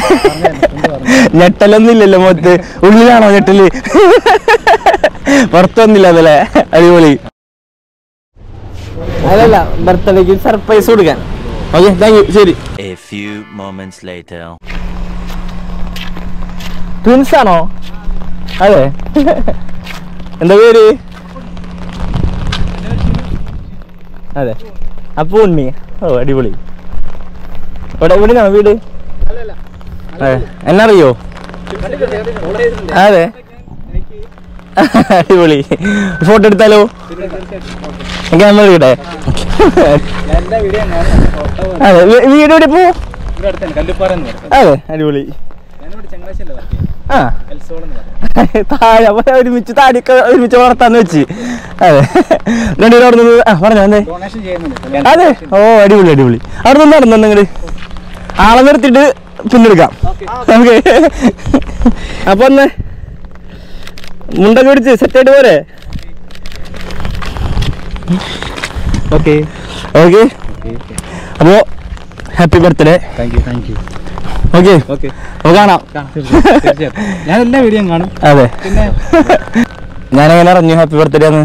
ഞെട്ടലൊന്നും ഇല്ലല്ലോ മൊത്ത് ഉള്ളിലാണോ ഞെട്ടല് പുറത്തൊന്നില്ല അതല്ലേ അടിപൊളി അതല്ല ബർത്ത്ഡേക്ക് സർപ്രൈസ് കൊടുക്കാൻ ഓക്കെ താങ്ക് യു ശരി ട്വിൻസ് ആണോ അതെ എന്താ പേര് അതെ അപ്പൊ ഉണ്ണി ഓ അടിപൊളി ഇവിടെ എവിടെയാണോ വീട് അതെ എന്നറിയോ അതെ അടിപൊളി ഫോട്ടോ എടുത്താലോ ക്യാമറ ഇടേ അതെ വീട് എവിടെ പോ അതെ അടിപൊളി ആ താഴെ ഒരുമിച്ച് താടിയൊക്കെ ഒരുമിച്ച് വളർത്താന്ന് വെച്ച് അതെ രണ്ടുപേരും അവിടെ നിന്ന് പറഞ്ഞോ എന്തേ അതെ ഓ അടിപൊളി അടിപൊളി അവിടെ നിന്ന് നടന്നു നിങ്ങള് ആളെ നിർത്തിയിട്ട് പിന്നെടുക്കാം നമുക്ക് അപ്പൊ ഒന്ന് മുണ്ടൊക്കെ പിടിച്ച് സെറ്റായിട്ട് പോരെ ഓക്കെ ഓക്കെ അപ്പോ ഹാപ്പി ബർത്ത്ഡേ ഓക്കെ അപ്പൊ കാണാം ഞാൻ എല്ലാ വീഡിയോയും കാണും അതെ പിന്നെ ഞാനെങ്ങനെ അറിഞ്ഞു ഹാപ്പി ബർത്ത്ഡേ എന്ന്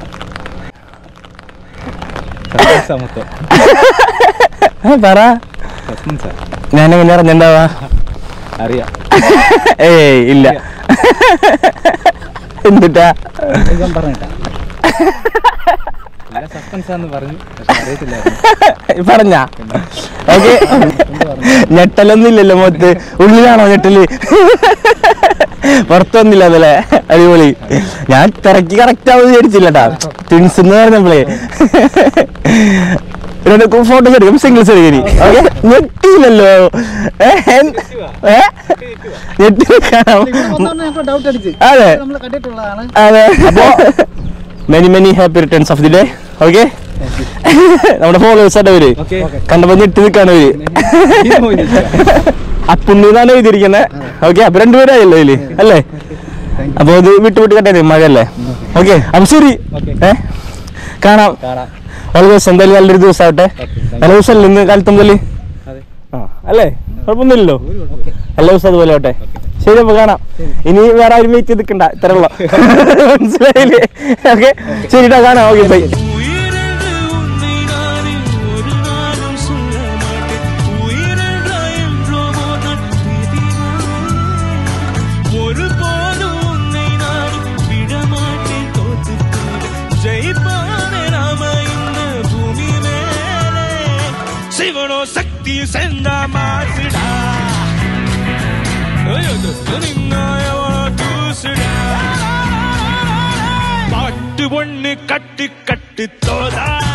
പറ ഞാനെങ്ങനെ അറിഞ്ഞിണ്ടാവാ അറിയാം ഏയ് ഇല്ല എന്തിട്ടാ പറഞ്ഞിട്ടാ സസ്പെൻസാന്ന് പറഞ്ഞു അറിയത്തില്ല പറഞ്ഞ ഓക്കെ ഞെട്ടലൊന്നും ഇല്ലല്ലോ മൊത്ത് ഉള്ളിലാണോ ഞെട്ടല് പുറത്തൊന്നില്ല അതല്ലേ അടിപൊളി ഞാൻ തിരക്കി കറക്റ്റ് ആവുന്ന വിചാരിച്ചില്ലട്ടാ ട്വിൻസ് എന്ന് പറഞ്ഞപ്പോളേ ഫോട്ടോസ് എടുക്കും സിംഗിൾസ് എടുക്കരി ഓക്കെ ഞെട്ടിയില്ലല്ലോ ഞെട്ടി അതെ അതെ അപ്പോ many happy returns of the day okay നമ്മുടെ ഫോളോവേഴ്സ് ആയിട്ട് അവര് കണ്ടപ്പോ ഞെട്ടി നിൽക്കാണ് അവര് അപ്പുണ്ണിന്നാണ് എഴുതിയിരിക്കുന്നത് ഓക്കെ അപ്പൊ രണ്ടുപേരായല്ലോ ഇതില് അല്ലേ അപ്പൊ ഇത് വിട്ട് കട്ടെ മഴയല്ലേ ഓക്കെ അപ്പൊ ശരി കാണാം വളരെ ദിവസം എന്തായാലും നല്ലൊരു ദിവസം ആവട്ടെ നല്ല ദിവസമല്ലേ ഇന്ന് കാലത്ത് മുതല് അല്ലേ കുഴപ്പമൊന്നുമില്ലല്ലോ എല്ലാ ദിവസം അതുപോലെ ആവട്ടെ ശരി അപ്പൊ കാണാം ഇനി വേറെ ആരും വെയിറ്റ് ചെയ്ത് നിൽക്കണ്ട ഇത്രയുള്ള മനസ്സിലായില്ലേ ഓക്കെ ശരിട്ടാ കാണാം ഓക്കെ ബൈ शक्ति सेंदा मासड़ा पाट्टु कट्टु कट्टु तोदा